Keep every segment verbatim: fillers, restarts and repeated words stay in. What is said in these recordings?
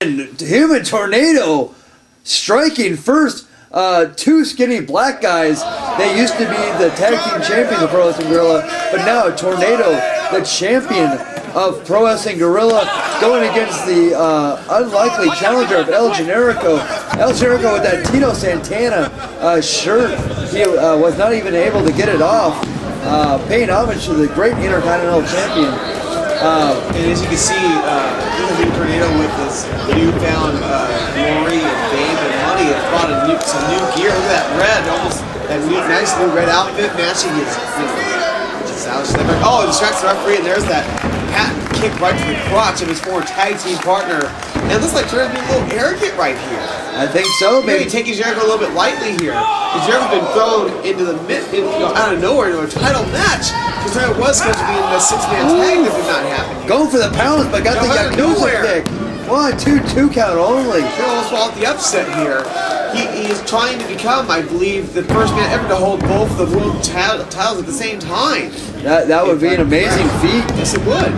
And Human Tornado striking first. Uh, two skinny black guys. They used to be the tag team champions of Pro Wrestling Guerrilla, but now Tornado, the champion of Pro Wrestling Guerrilla, going against the uh, unlikely challenger of El Generico. El Generico with that Tito Santana uh, shirt. He uh, was not even able to get it off, uh, paying homage to the great Intercontinental Champion. Uh, and as you can see, uh, the Tornado with this newfound uh, glory and fame and money has brought a new, some new gear. Look at that red, almost that new, nice new red outfit matching his. You know, just out of oh, it distracts the referee, and there's that patent kick right to the crotch of his former tag team partner. And it looks like Tornado's being a little arrogant right here. I think so, maybe. Maybe taking Generico a little bit lightly here. Generico's been thrown into the mid, in, you know, out of nowhere into a title match. Because it was supposed to be in the six-man tag that did not happen. Going for the pounds, but got no, the Yakuza kick. One, two, two count only. He almost fought the upset here. He, he is trying to become, I believe, the first man ever to hold both the world titles at the same time. That that would be an amazing feat. Yes, it would.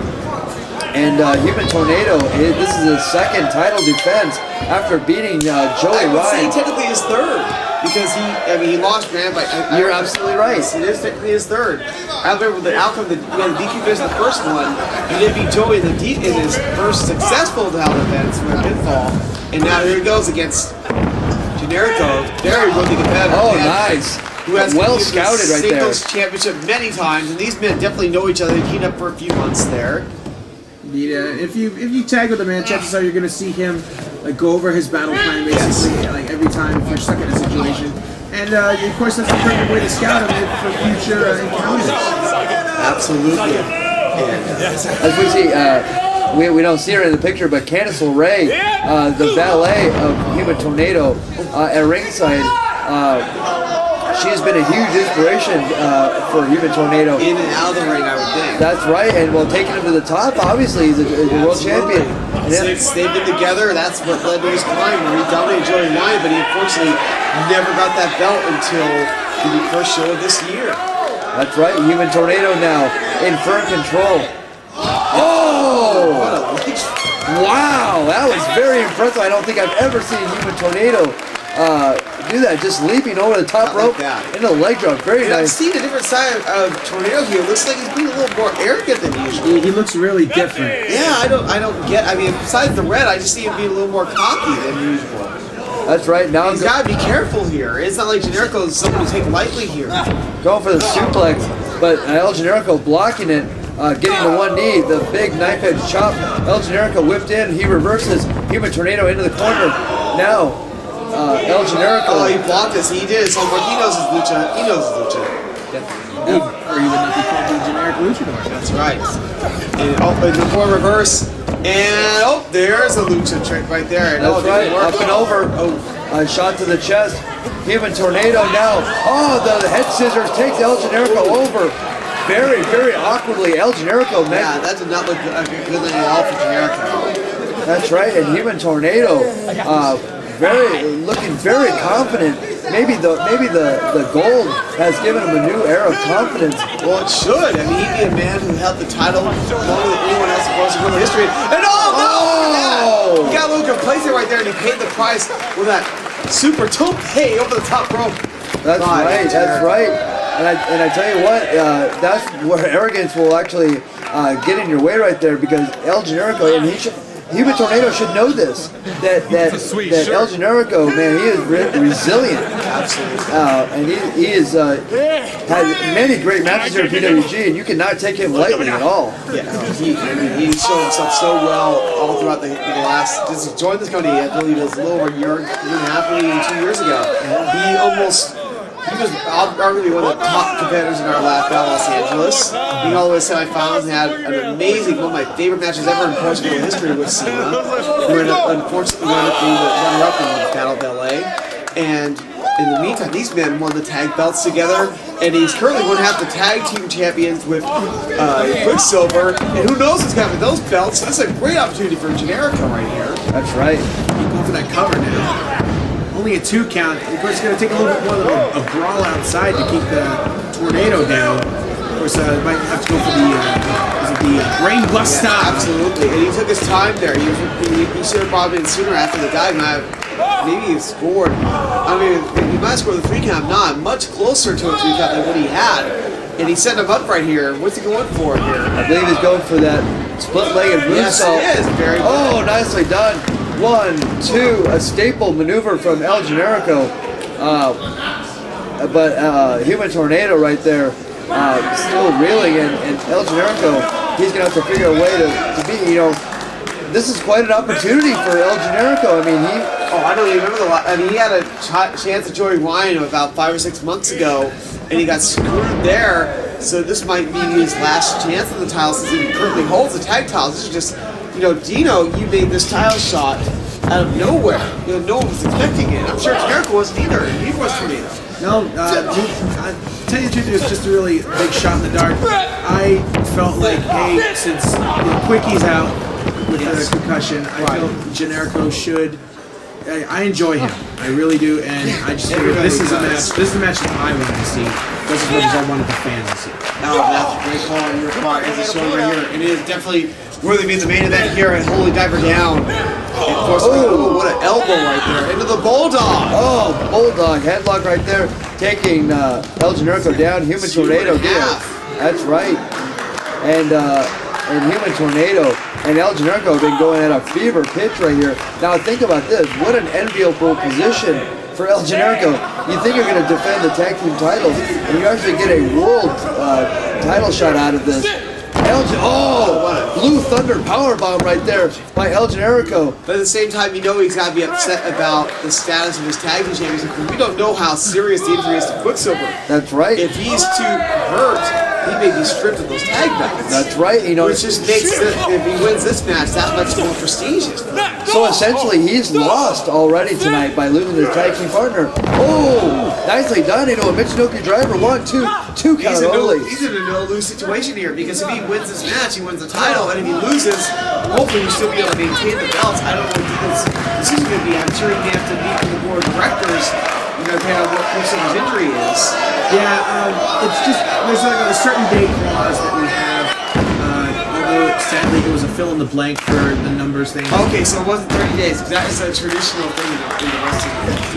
And uh, Human Tornado, this is his second title defense after beating uh, Joey I would Ryan. say technically his third, because he, I mean, he lost Grant by. I, You're I, absolutely right. It is technically his third. I remember the outcome that he had the D Q finish in the first one. He did beat Joey in, the D, in his first successful title defense with a pinfall, and now here he goes against Generico, very really competitive. Oh, man, nice. Who has well scouted right there. Singles championship many times, and these men definitely know each other. They teamed up for a few months there. Yeah, if you if you tag with a man, chances are you're gonna see him like go over his battle plan basically, yes. like every time if you're stuck in a situation. And uh, of course, that's the perfect way to scout him for future uh, encounters. Absolutely. And, uh, As we see, uh, we, we don't see her in the picture, but Candice LeRae, uh, the valet of Human Tornado, uh, at ringside, uh, she has been a huge inspiration uh, for Human Tornado. In and out of the ring, I would think. That's right, and well, taking him to the top, obviously, he's a, he's a world champion. And then, Since they've been together, that's what led to his climb, where he dominated Joey Ryan, but he unfortunately never got that belt until the first show of this year. That's right, Human Tornado now in firm control. Oh! What a leech. Wow, that was very impressive. I don't think I've ever seen Human Tornado uh, do that, just leaping over the top Not rope like into the leg drop. Very and nice. I've seen a different side of Tornado here. Looks like he's being a little more arrogant than usual. He, he looks really different. Yeah, I don't, I don't get. I mean, besides the red, I just see him being a little more cocky than usual. That's right. Now He's got to be careful here. It's not like Generico is someone to take lightly here. going for the suplex, but El Generico blocking it, uh, getting the one knee, the big knife edge chop. El Generico whipped in. He reverses Human Tornado into the corner. Now. Uh, El Generico. Oh, he blocked this. He did his homework. He knows his lucha. He knows his lucha. Definitely. Or even if he called the generic luchador. That's right. And, oh, and the forward reverse. And, oh, there's a lucha trick right there. And, That's oh, right. Work. Up and over. Oh. A shot to the chest. Human Tornado now. Oh, the head scissors takes El Generico over. Very, very awkwardly. El Generico. Yeah, that did not look like a good thing at all for Generico. That's right. And Human Tornado. Uh, Very looking very confident. Maybe the maybe the, the gold has given him a new era of confidence. Well, it should. I mean, he'd be a man who held the title longer than anyone else across the world history. And oh no! Oh! He got a little complacent right there, and he paid the price with that super tope over the top rope. That's God, right. That's right. And I and I tell you what, uh, that's where arrogance will actually uh, get in your way right there, because El Generico, and he should. Human Tornado should know this, that that, that El Generico, man, he is re resilient. Absolutely. Uh, and he, he is, uh, had many great matches here at P W G, and you cannot take him lightly at all. Yeah, he, I mean, he showed himself so well all throughout the, the last, since he joined this company, I believe it was a little over a year, year and a half, maybe two years ago. He almost, he was arguably one of the top competitors in our last battle, Los Angeles. Being all the way to semifinals, and had an amazing, one of my favorite matches ever in Portugal history with Cena. Who ended up, unfortunately, ended up being the runner-up in the Battle of L A. And in the meantime, these men won the tag belts together, and he's currently one half the tag team champions with uh, Quicksilver. And who knows what's going to happen with those belts? So this is a great opportunity for Generico right here. That's right. Keep going for that cover now. Only a two count. Of course, it's going to take a little bit more of a, a brawl outside to keep the Tornado down. Of course, uh, might have to go for the, uh, is it the uh, brain buster. Yeah, absolutely, and he took his time there. He, was, he, he should have brought him in sooner after the guy might have, maybe he scored. I mean, he might have scored the three count, not much closer to a three count than what he had. And he set him up right here. What's he going for here? I believe he's going for that split-legged moonsault. Yes, it is. Very good. Oh, nicely done. One, two, a staple maneuver from El Generico. Uh, but uh, Human Tornado right there, uh, still reeling, and, and El Generico, he's going to have to figure a way to, to beat, you know, this is quite an opportunity for El Generico. I mean, he... Oh, I don't even remember the last... I mean, he had a ch chance at Joey Ryan about five or six months ago, and he got screwed there, so this might be his last chance at the title since he currently holds the tag titles. This is just, you know, Dino, you made this title shot out of nowhere. You know, no one was expecting it. I'm sure Generico wasn't either. He was Tornado. No, uh, dude, I tell you the truth, it was just a really big shot in the dark. I felt like, hey, since you know, Quickie's out with yes. the concussion, I right. feel Generico should. I, I enjoy him, I really do, and I just figured this is a match. This is a match that I wanted to see. This is what I wanted the fans to see. No, that's a great call on your part, as it's showing right here. And it is definitely worthy of being the main event here at Holy Diver Down. And of course, oh, what an elbow right there into the Bulldog. Oh, Bulldog headlock right there, taking uh, El Generico down. Human Tornado did. That's right. And uh, and Human Tornado and El Generico have been going at a fever pitch right here. Now think about this. What an enviable position for El Generico. You think you're going to defend the tag team titles, and you actually get a world uh, title shot out of this. El Gen oh, Blue Thunder powerbomb right there by El Generico. But at the same time, you know he's got to be upset about the status of his tag team championship because we don't know how serious the injury is to Quicksilver. That's right. If he's too hurt, he may be stripped of those tag belts. That's right. You know, which just makes it, if he wins this match that much more prestigious. So essentially, he's lost already tonight by losing his tag team partner. Oh, nicely done. You know, a Michinoku driver. One, two, two count only. He's in a no-lose situation here because if he wins this match, he wins the title, and if he loses, hopefully he'll still be able to maintain the belts. I don't know what this decision is going to be. I'm sure he have to meet with the board of directors, you know, depending on what Quicksilver's injury is. Yeah, um, it's just, there's like a certain date clause that we have, uh, although sadly it was a fill in the blank for the numbers thing. Okay, so it wasn't thirty days, because that is a traditional thing in the wrestling.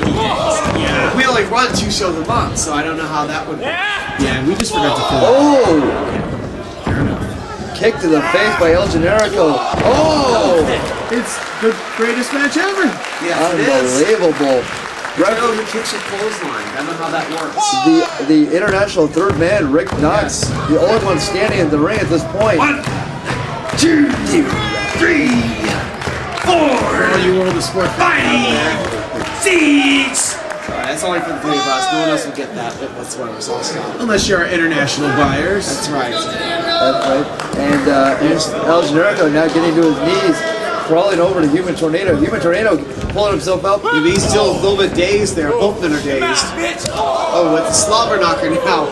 Yeah. We only run two shows a month, so I don't know how that would work. Yeah, we just forgot to fill it. Oh! Okay. Fair enough. Kick to the face by El Generico. Oh! It's the greatest match ever. Yes, unbelievable. I know who kicks your clothesline. I don't know how that works. The the international third man, Rick Knox, yes. the only one standing in the ring at this point. One, two, three, four. All you world of sport five, six. Sorry, that's only for the three of us. No one else will get that whatsoever. So I'll stop. Unless you're international buyers. That's right. That's right. And, uh, and El Generico now getting to his knees, crawling over to Human Tornado. Human Tornado pulling himself up. Yeah, he's still a little bit dazed there. Both men are dazed. Oh, with the slobber knocker now.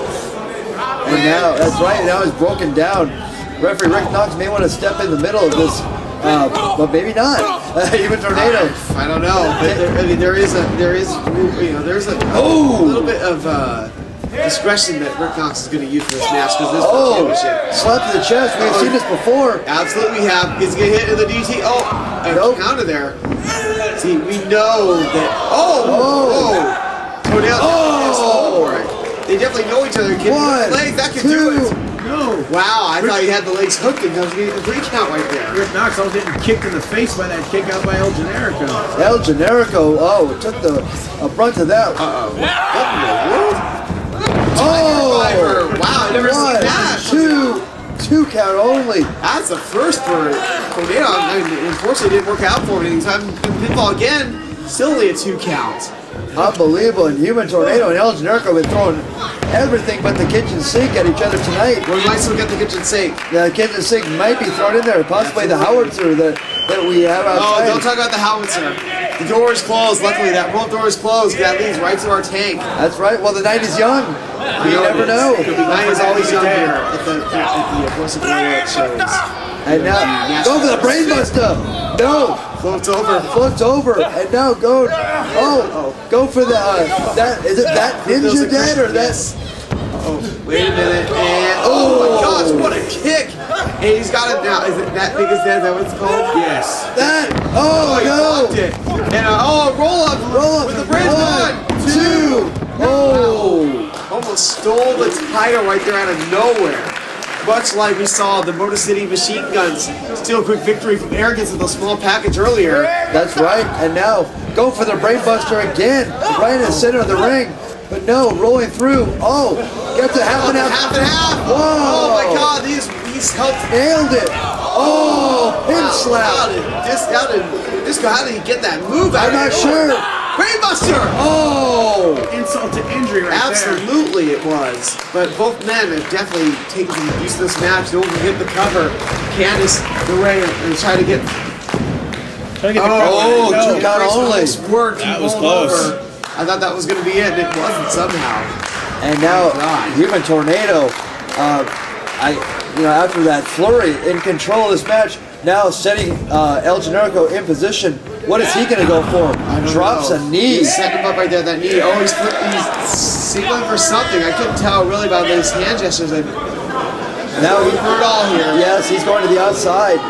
And now, that's right, now he's broken down. Referee Rick Knox may want to step in the middle of this, uh, but maybe not. Uh, Human Tornado. Uh, I don't know. But there, I mean, there is a, there is, you know, there's a, oh. a little bit of uh, discretion that Rick Knox is going to use for this match because this oh. is championship. Slap to the chest. We've oh. seen this before. Absolutely, we have. He's going to hit in the D T. Oh, a nope. counter there. See, we know that. Oh, oh, oh. Tornado. Oh, they definitely know each other. Get One, legs. That can two. do it. No. Wow, I Rick, thought he had the legs hooked and I was getting the three count right there. Rick Knox, I was getting kicked in the face by that kick out by El Generico. El Generico, oh, it took the a brunt of that. Uh-oh. What in the world? Oh! Wow, I never One, seen that. Two, two count only. That's the first for Tornado. I mean, unfortunately, it didn't work out for him. Anytime pinfall again, still only a two count. Unbelievable. And Human Tornado and El Generico have been throwing everything but the kitchen sink at each other tonight. Well, we might still get the kitchen sink. The kitchen sink might be thrown in there, possibly the howitzer that, that we have outside. Oh, don't talk about the howitzer. The door is closed. Luckily, that roll door is closed. That leads right to our tank. That's right. Well, the night is young. You know never know. The night is always young here at the, at the Voice of Glory shows. And now, go for the brainbuster. No. Floats over. Floats over. And now go. Oh, go for the, uh, that, is it that ninja dead or that? Oh, wait a minute. And oh my gosh, what a kick! And he's got it now. Is it that big as that? Is that what it's called? Yes. That. Oh, he no. blocked it. And uh, oh, roll up. Roll up with the bridge. one, One, two. Oh. Almost stole the title right there out of nowhere. Much like we saw the Motor City Machine Guns steal a quick victory from Arrogance with a small package earlier. That's right. And now go for the brainbuster again, right in the center of the ring. But no, rolling through. Oh, gets a half and half. Half and half. Whoa. Oh my God, these these helped. Nailed it. Oh, pin How slap. did this? How did this guy? How did he get that move out? I'm not sure. Brainbuster. Oh. Insult to injury right Absolutely it was. But both men have definitely taken some use of this match. Don't forget the cover. Candice LeRae and try to get. Trying to get the Oh, crowd. two count only. Worked. That was rolled close. over. I thought that was going to be it, and it wasn't somehow. And now, God. Human Tornado, uh, I, you know, after that flurry, in control of this match, now setting uh, El Generico in position. What is he going to go for? I don't Drops know. a knee. He's setting him up right there, that knee. Oh, he's, flip, he's signaling for something. I couldn't tell really about those hand gestures. I, Now he heard it all here. Yes, he's going to the outside.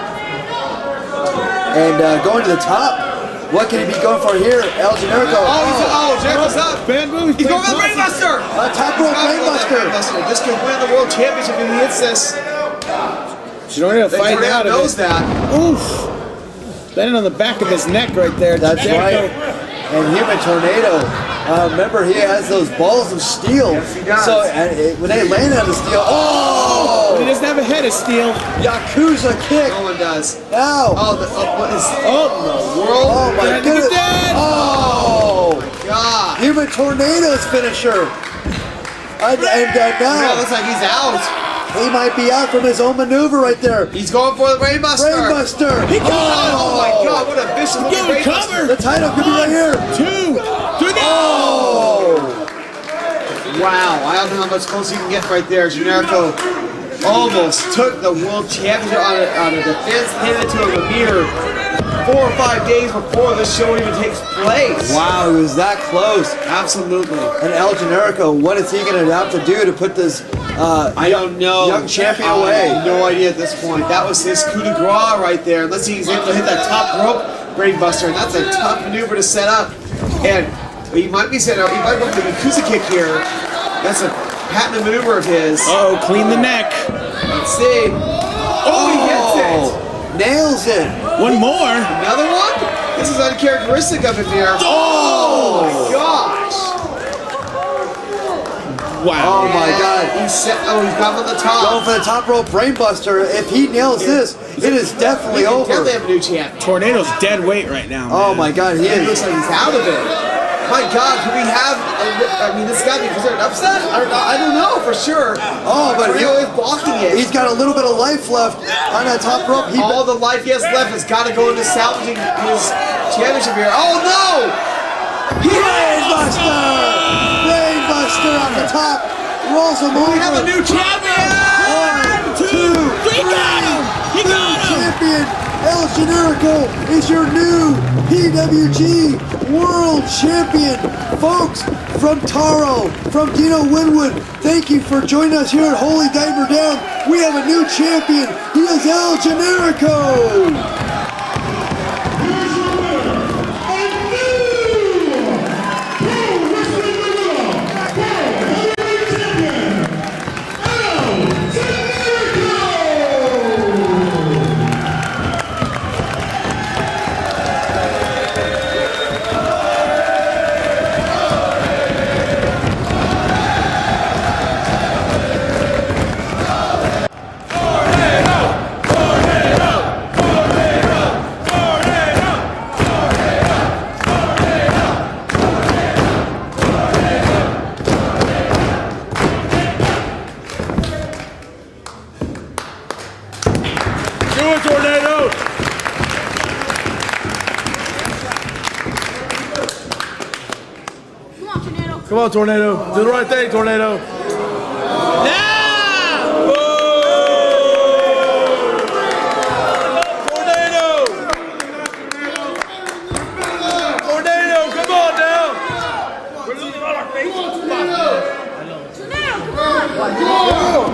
And uh, going to the top. What can he be going for here? El Generico. Oh, he's, oh, Jericho's up. Bad move. He's going for the Brainbuster. A top rope brainbuster. This could win the World Championship if he hits this. Tornado fight Tornado out of knows it. that. Oof. Landing on the back of his neck right there. That's Generico. right. And Human Tornado. Uh, remember, he has those balls of steel. Yes, he does. So and it, when they land on the steel, oh! But he doesn't have a head of steel. Yakuza kick. No one does. Now. Oh, the, oh what is Oh, the world? Oh my Trying to get goodness. dead. Oh! God. Human Tornado's finisher. And, and uh, Now now it looks like he's out. he might be out from his own maneuver right there. He's going for the Brainbuster. Brainbuster. He got it. Oh my God, what a vicious looking Good Brainbuster. cover. The title could be right here. Two. Three. Oh! Wow, I don't know how much closer you can get right there. Generico almost took the World Championship on a, on a defense, handed it to him a mere four or five days before the show even takes place. Wow, he was that close. Absolutely. And El Generico, what is he going to have to do to put this uh, I don't know. young champion I away? have no idea at this point. That was his coup de grace right there. Unless he's able to hit that top rope Brainbuster, and that's a tough maneuver to set up. And he might be set up. He might go for the Yakuza kick here. That's a patented maneuver of his. Oh, clean the neck. Let's see. Oh, he hits it. Nails it. One more. Another one? This is uncharacteristic of him here. Oh! my gosh. Wow. Oh my God. He's set. Oh, he's got him on the top. Going for the top rope brainbuster. If he nails this, it is definitely He can over. definitely have a new champ. Tornado's dead weight right now. Oh man. my God, he It looks is. like he's out of it. My God, can we have? A, I mean, this got to be considered an upset. I don't know. I don't know for sure. Oh, but he, Rio is blocking it. he's got a little bit of life left on that top rope. He, All the life he has left has got to go into salvaging his championship here. Oh no! He brainbuster! Brainbuster on the top. Rolls him over. We have a new champion! One, two, He got him! He New got him! champion El Generico is your new P W G World Champion. Folks, from Taro, from Dino Winwood, thank you for joining us here at Holy Diver Down. We have a new champion. He is El Generico. Come on, Tornado. Do the right thing, Tornado. Yeah! Tornado! Tornado, come on now! We're losing all our faces. Tornado, come on! Go!